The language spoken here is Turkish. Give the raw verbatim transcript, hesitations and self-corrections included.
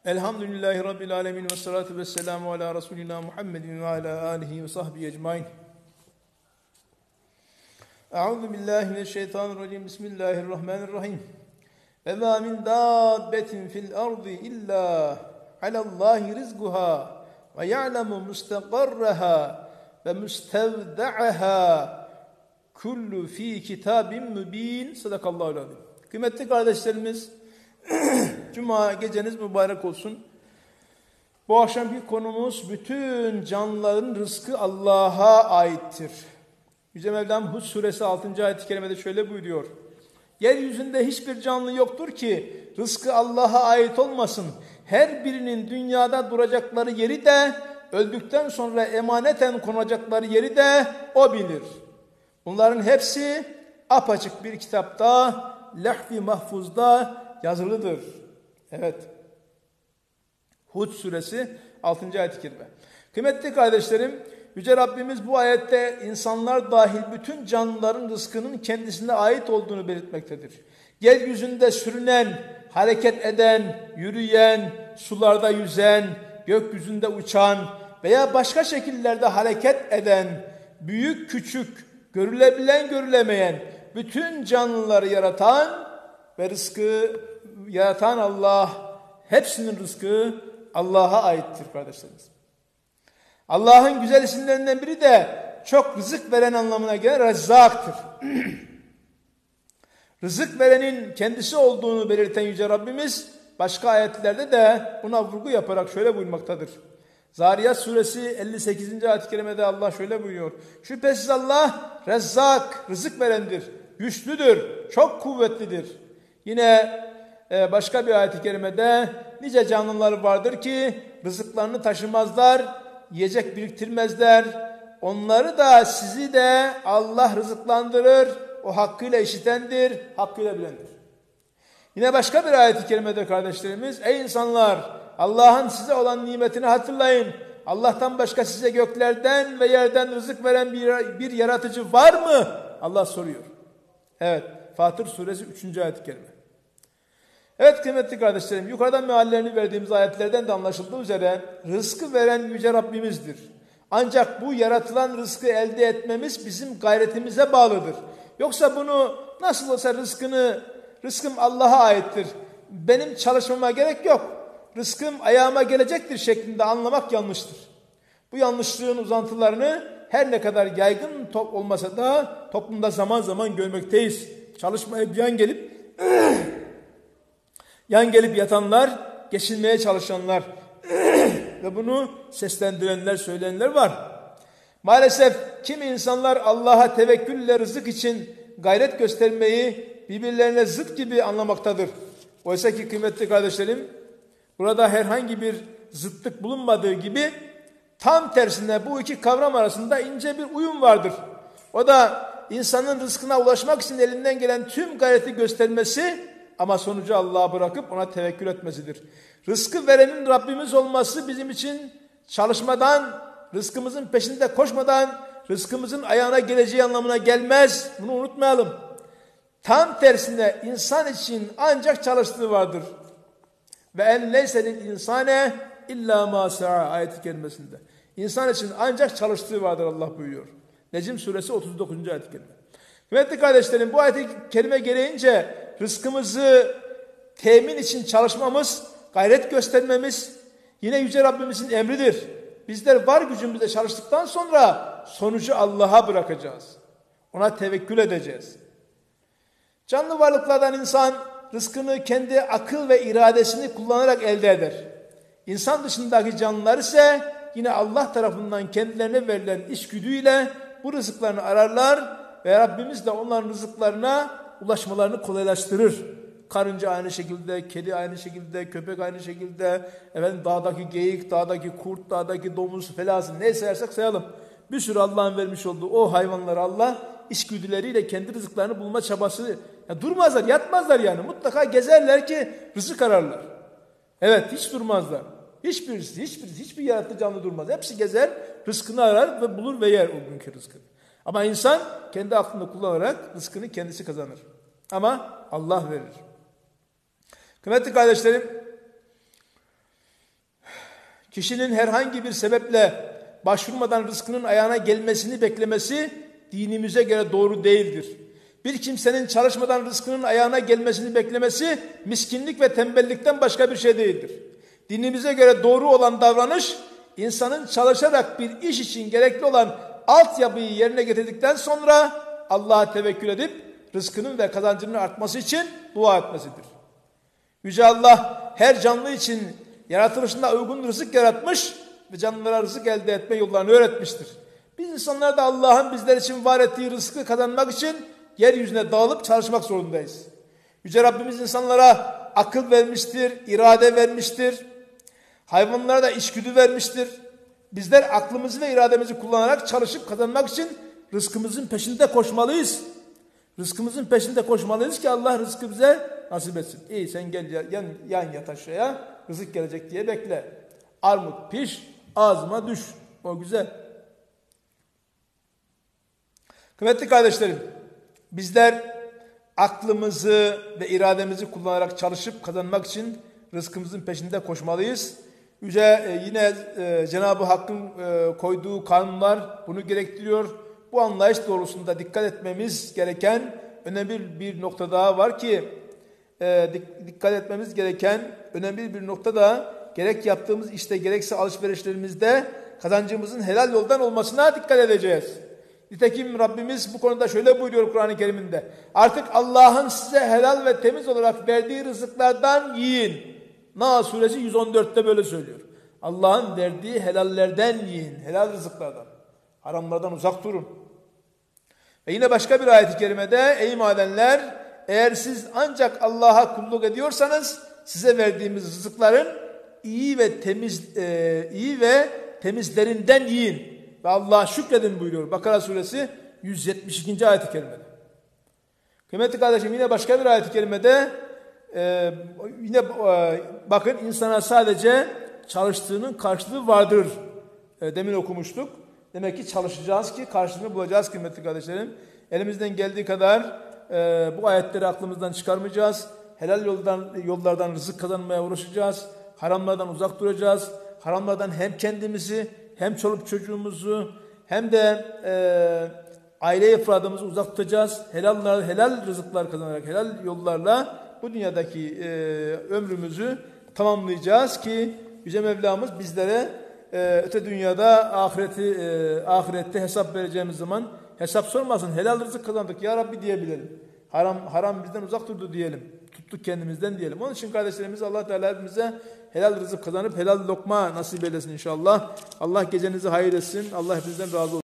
Elhamdülillahi Rabbil alemin ve salatu ve selamu ala Resulina Muhammedin ve ala alihi ve sahbihi ecmain. Euzu billahi mineşşeytanirracim. Bismillahirrahmanirrahim. Ve ma min dabbetin fil ardı illa alallahi rizquha ve ya'lemu mustaqarraha ve mustevda'aha kullu fi kitabin mübin. Sadakallahul azim. Kıymetli kardeşlerimiz, Cuma geceniz mübarek olsun. Bu akşamki konumuz bütün canlıların rızkı Allah'a aittir. Yüce Mevlam Hud suresi altıncı ayet-i kerimede şöyle buyuruyor. Yeryüzünde hiçbir canlı yoktur ki rızkı Allah'a ait olmasın. Her birinin dünyada duracakları yeri de öldükten sonra emaneten konacakları yeri de o bilir. Bunların hepsi apaçık bir kitapta, lehv-i mahfuzda yazılıdır. Evet. Hud suresi altıncı ayet-i kerime. Kıymetli kardeşlerim, Yüce Rabbimiz bu ayette insanlar dahil bütün canlıların rızkının kendisine ait olduğunu belirtmektedir. Yeryüzünde sürünen, hareket eden, yürüyen, sularda yüzen, gökyüzünde uçan veya başka şekillerde hareket eden, büyük küçük, görülebilen görülemeyen bütün canlıları yaratan ve rızkı yaratan Allah, hepsinin rızkı Allah'a aittir kardeşlerimiz. Allah'ın güzel isimlerinden biri de çok rızık veren anlamına gelen Rezzak'tır. Rızık verenin kendisi olduğunu belirten Yüce Rabbimiz başka ayetlerde de buna vurgu yaparak şöyle buyurmaktadır. Zariyat suresi elli sekizinci ayet-i kerimede Allah şöyle buyuruyor. Şüphesiz Allah Rezzak, rızık verendir, güçlüdür, çok kuvvetlidir. Yine başka bir ayet-i kerimede nice canlılar vardır ki rızıklarını taşımazlar, yiyecek biriktirmezler. Onları da sizi de Allah rızıklandırır. O hakkıyla işitendir, hakkıyla bilendir. Yine başka bir ayet-i kerimede kardeşlerimiz, ey insanlar, Allah'ın size olan nimetini hatırlayın. Allah'tan başka size göklerden ve yerden rızık veren bir, bir yaratıcı var mı? Allah soruyor. Evet, Fatır suresi üçüncü ayet-i kerime. Evet kıymetli kardeşlerim, yukarıdan meallerini verdiğimiz ayetlerden de anlaşıldığı üzere rızkı veren Yüce Rabbimizdir. Ancak bu yaratılan rızkı elde etmemiz bizim gayretimize bağlıdır. Yoksa bunu nasıl olsa rızkını, rızkım Allah'a aittir, benim çalışmama gerek yok, rızkım ayağıma gelecektir şeklinde anlamak yanlıştır. Bu yanlışlığın uzantılarını her ne kadar yaygın top olmasa da toplumda zaman zaman görmekteyiz. Çalışmaya bir yan gelip yan gelip yatanlar, geçinmeye çalışanlar ve bunu seslendirenler, söyleyenler var. Maalesef kimi insanlar Allah'a tevekkülle rızık için gayret göstermeyi birbirlerine zıt gibi anlamaktadır. Oysa ki kıymetli kardeşlerim, burada herhangi bir zıtlık bulunmadığı gibi tam tersine bu iki kavram arasında ince bir uyum vardır. O da insanın rızkına ulaşmak için elinden gelen tüm gayreti göstermesi ama sonucu Allah'a bırakıp ona tevekkül etmesidir. Rızkı verenin Rabbimiz olması bizim için çalışmadan, rızkımızın peşinde koşmadan, rızkımızın ayağına geleceği anlamına gelmez. Bunu unutmayalım. Tam tersine insan için ancak çalıştığı vardır. Ve en leyselil insane illa ma sa'a ayet-i kerimesinde. İnsan için ancak çalıştığı vardır Allah buyuruyor. Necm suresi otuz dokuzuncu ayet-i kerime. Kıymetli kardeşlerim, bu ayet-i kerime gereğince rızkımızı temin için çalışmamız, gayret göstermemiz yine Yüce Rabbimizin emridir. Bizler var gücümüzle çalıştıktan sonra sonucu Allah'a bırakacağız. Ona tevekkül edeceğiz. Canlı varlıklardan insan rızkını kendi akıl ve iradesini kullanarak elde eder. İnsan dışındaki canlılar ise yine Allah tarafından kendilerine verilen içgüdüyle bu rızıklarını ararlar ve Rabbimiz de onların rızıklarına ulaşmalarını kolaylaştırır. Karınca aynı şekilde, kedi aynı şekilde, köpek aynı şekilde, efendim dağdaki geyik, dağdaki kurt, dağdaki domuz, felazın ne sayarsak sayalım. Bir sürü Allah'ın vermiş olduğu o hayvanları Allah içgüdüleriyle kendi rızıklarını bulma çabası, ya durmazlar, yatmazlar yani. Mutlaka gezerler ki rızık ararlar. Evet, hiç durmazlar. Hiçbirisi, hiçbirisi, hiçbir yaratıcı canlı durmaz. Hepsi gezer, rızkını arar ve bulur ve yer o günkü rızkını. Ama insan kendi aklını kullanarak rızkını kendisi kazanır. Ama Allah verir. Kıymetli kardeşlerim, Kişinin herhangi bir sebeple başvurmadan rızkının ayağına gelmesini beklemesi dinimize göre doğru değildir. Bir kimsenin çalışmadan rızkının ayağına gelmesini beklemesi miskinlik ve tembellikten başka bir şey değildir. Dinimize göre doğru olan davranış, insanın çalışarak bir iş için gerekli olan altyapıyı yerine getirdikten sonra Allah'a tevekkül edip rızkının ve kazancının artması için dua etmesidir. Yüce Allah her canlı için yaratılışında uygun rızık yaratmış ve canlılara rızık elde etme yollarını öğretmiştir. Biz insanlar da Allah'ın bizler için var ettiği rızkı kazanmak için yeryüzüne dağılıp çalışmak zorundayız. Yüce Rabbimiz insanlara akıl vermiştir, irade vermiştir. Hayvanlara da içgüdü vermiştir. Bizler aklımızı ve irademizi kullanarak çalışıp kazanmak için rızkımızın peşinde koşmalıyız. Rızkımızın peşinde koşmalıyız ki Allah rızkı bize nasip etsin. İyi sen gel yan, yan yat aşağıya, rızık gelecek diye bekle. Armut piş, ağzıma düş. O güzel. Kıymetli kardeşlerim, bizler aklımızı ve irademizi kullanarak çalışıp kazanmak için rızkımızın peşinde koşmalıyız. Yüce e, yine e, Cenab-ı Hakk'ın e, koyduğu kanunlar bunu gerektiriyor. Bu anlayış doğrultusunda dikkat etmemiz gereken önemli bir nokta daha var ki e, dikkat etmemiz gereken önemli bir nokta da gerek yaptığımız işte gerekse alışverişlerimizde kazancımızın helal yoldan olmasına dikkat edeceğiz. Nitekim Rabbimiz bu konuda şöyle buyuruyor Kur'an-ı Kerim'inde. Artık Allah'ın size helal ve temiz olarak verdiği rızıklardan yiyin. Nahl suresi yüz on dörtte böyle söylüyor. Allah'ın verdiği helallerden yiyin. Helal rızıklardan. Haramlardan uzak durun. Ve yine başka bir ayet-i kerimede ey madenler eğer siz ancak Allah'a kulluk ediyorsanız size verdiğimiz rızıkların iyi ve temiz e, iyi ve temizlerinden yiyin. Ve Allah'a şükredin buyuruyor. Bakara suresi yüz yetmiş ikinci ayet-i kerimede. Kıymetli kardeşim yine başka bir ayet-i kerimede e, yine e, bakın insana sadece çalıştığının karşılığı vardır. E, demin okumuştuk. Demek ki çalışacağız ki karşılığını bulacağız kıymetli kardeşlerim. Elimizden geldiği kadar e, bu ayetleri aklımızdan çıkarmayacağız. Helal yoldan, yollardan rızık kazanmaya uğraşacağız. Haramlardan uzak duracağız. Haramlardan hem kendimizi hem çoluk çocuğumuzu hem de e, aile ifradımızı uzak tutacağız. Helal, helal rızıklar kazanarak helal yollarla bu dünyadaki e, ömrümüzü tamamlayacağız ki Yüce Mevlamız bizlere e, öte dünyada ahireti e, ahirette hesap vereceğimiz zaman hesap sormasın. Helal rızık kazandık ya Rabbi diyebilelim. Haram haram bizden uzak durdu diyelim. Tuttuk kendimizden diyelim. Onun için kardeşlerimiz Allah Teala hepimize helal rızık kazanıp helal lokma nasip eylesin inşallah. Allah gecenizi hayır etsin. Allah hepinizden razı olsun.